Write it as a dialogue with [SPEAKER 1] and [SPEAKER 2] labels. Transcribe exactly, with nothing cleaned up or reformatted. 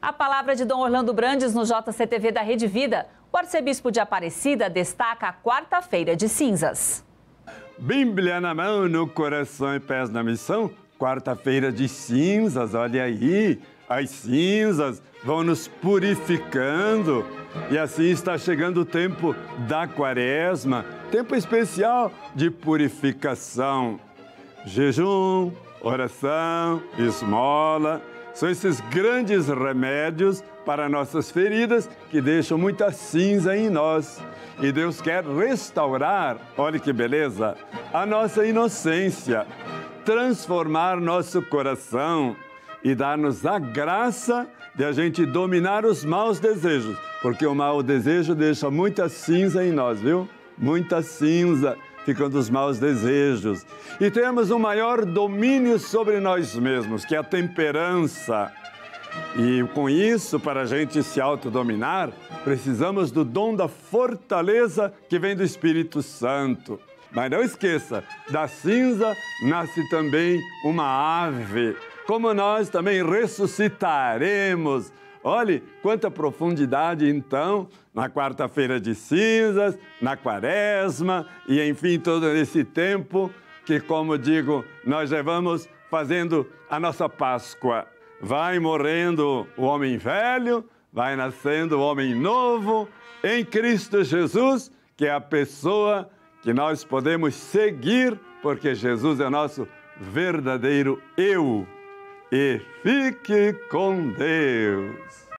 [SPEAKER 1] A palavra de Dom Orlando Brandes no J C T V da Rede Vida. O arcebispo de Aparecida destaca a quarta-feira de cinzas.
[SPEAKER 2] Bíblia na mão, no coração e pés na missão. Quarta-feira de cinzas, olha aí. As cinzas vão nos purificando. E assim está chegando o tempo da quaresma, tempo especial de purificação. Jejum, oração, esmola, são esses grandes remédios para nossas feridas que deixam muita cinza em nós. E Deus quer restaurar, olha que beleza, a nossa inocência, transformar nosso coração e dar-nos a graça de a gente dominar os maus desejos, porque o mau desejo deixa muita cinza em nós, viu? Muita cinza ficam dos maus desejos. E temos um maior domínio sobre nós mesmos, que é a temperança. E com isso, para a gente se autodominar, precisamos do dom da fortaleza que vem do Espírito Santo. Mas não esqueça, da cinza nasce também uma ave. Como nós também ressuscitaremos. Olhe quanta profundidade, então, na quarta-feira de cinzas, na quaresma e, enfim, todo esse tempo que, como digo, nós levamos fazendo a nossa Páscoa. Vai morrendo o homem velho, vai nascendo o homem novo em Cristo Jesus, que é a pessoa que nós podemos seguir, porque Jesus é nosso verdadeiro eu. E fique com Deus.